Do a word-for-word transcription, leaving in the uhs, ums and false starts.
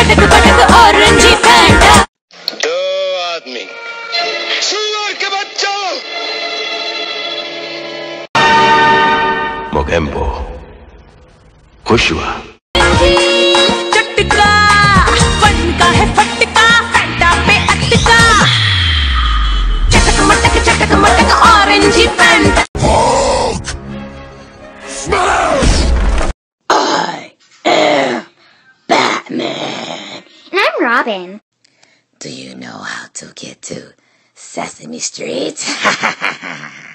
पटक पटक orangey Fanta. दो आदमी सुअर के बच्चों। मोगेम्बो खुश हुआ। चटका फन का है फटका फैंटा पे अटका। चटक मटक चटक मटक orangey Fanta. I am Batman. And I'm Robin. Do you know how to get to Sesame Street?